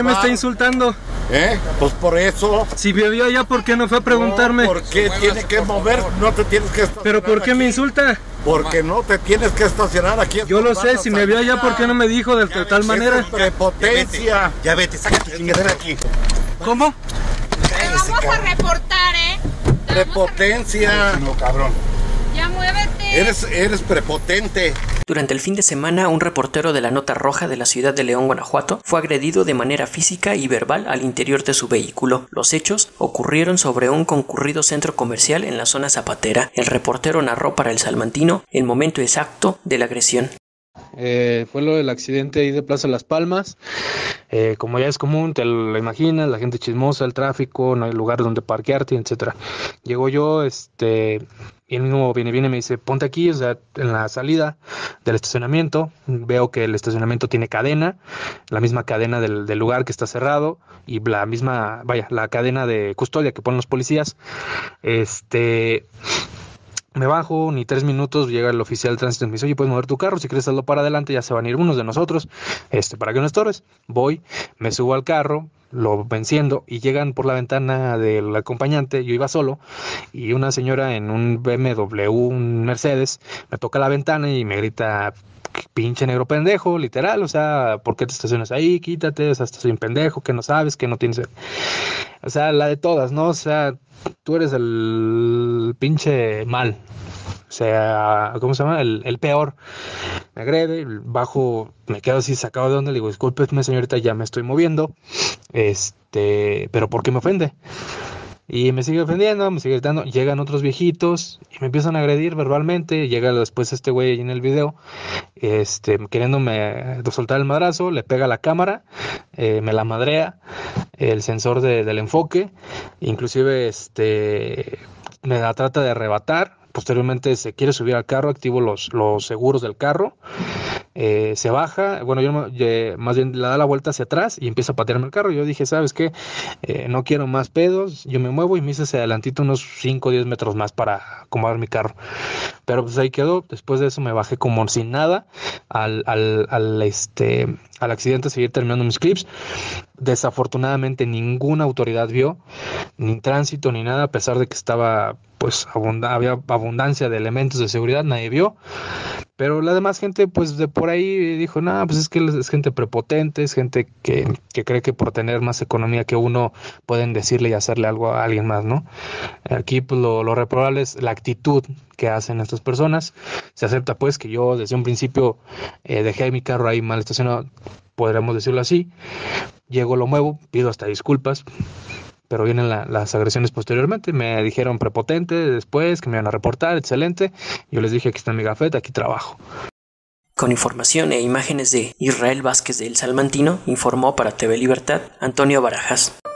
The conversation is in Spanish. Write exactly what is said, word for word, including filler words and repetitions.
me está insultando? ¿Eh? Pues por eso. Si me vio allá, ¿por qué no fue a preguntarme? No, ¿por qué tiene que mover? No te tienes que estacionar. ¿Pero por qué aquí. me insulta? Porque no te tienes que estacionar aquí. Yo lo sé, si me vio allá, ¿por qué no me dijo de, de tal manera? Es prepotencia. Ya vete, saca tu chingadera aquí. ¿Cómo? Te vamos a reportar, ¿eh? Te Prepotencia. No, cabrón. Ya muévete. Eres, eres prepotente. Durante el fin de semana, un reportero de la Nota Roja de la ciudad de León, Guanajuato, fue agredido de manera física y verbal al interior de su vehículo. Los hechos ocurrieron sobre un concurrido centro comercial en la zona zapatera. El reportero narró para El Salmantino el momento exacto de la agresión. Eh, fue lo del accidente ahí de Plaza Las Palmas. Eh, como ya es común, te lo imaginas, la gente chismosa, el tráfico, no hay lugar donde parquearte, etcétera. Llego yo, este, y el mismo viene, viene y me dice, ponte aquí, o sea, en la salida del estacionamiento. Veo que el estacionamiento tiene cadena, la misma cadena del, del lugar que está cerrado, y la misma, vaya, la cadena de custodia que ponen los policías. Este... Me bajo, ni tres minutos, llega el oficial de tránsito y me dice, oye, puedes mover tu carro, si quieres hazlo para adelante, ya se van a ir unos de nosotros, este, para que no estorbes. Voy, me subo al carro, lo enciendo y llegan por la ventana del acompañante, yo iba solo, y una señora en un B M W, un Mercedes, me toca la ventana y me grita, pinche negro pendejo, literal, o sea, ¿por qué te estacionas ahí? Quítate, o sea, estás bien pendejo, que no sabes, que no tienes... O sea, la de todas, ¿no? O sea, tú eres el pinche mal. O sea, ¿cómo se llama? El, el peor. Me agrede, bajo, me quedo así sacado de onda, le digo, discúlpeme señorita, ya me estoy moviendo. Este, pero ¿por qué me ofende? Y me sigue ofendiendo, me sigue gritando, llegan otros viejitos y me empiezan a agredir verbalmente. Llega después este güey ahí en el video, este, queriéndome soltar el madrazo, le pega la cámara, eh, me la madrea, el sensor de, del enfoque, inclusive este, me la trata de arrebatar. Posteriormente se quiere subir al carro, activo los, los seguros del carro, eh, se baja, bueno, yo eh, más bien le da la vuelta hacia atrás y empieza a patearme el carro. Yo dije, ¿sabes qué? Eh, no quiero más pedos, yo me muevo y me hice hacia adelantito unos cinco o diez metros más para acomodar mi carro. Pero pues ahí quedó. Después de eso me bajé como sin nada al, al, al, este, al accidente, seguir terminando mis clips. Desafortunadamente ninguna autoridad vio, ni tránsito ni nada, a pesar de que estaba, pues abunda, había abundancia de elementos de seguridad, nadie vio. Pero la demás gente, pues de por ahí dijo, no, pues es que es gente prepotente, es gente que, que cree que por tener más economía que uno pueden decirle y hacerle algo a alguien más, ¿no? Aquí pues lo, lo reprobable es la actitud que hacen estas personas. Se acepta pues que yo desde un principio eh, dejé mi carro ahí mal estacionado, podríamos decirlo así. Llego, lo muevo, pido hasta disculpas, pero vienen la, las agresiones posteriormente. Me dijeron prepotente después, que me iban a reportar, excelente. Yo les dije, aquí está mi gafeta, aquí trabajo. Con información e imágenes de Israel Vázquez de El Salmantino, informó para T V Libertad Antonio Barajas.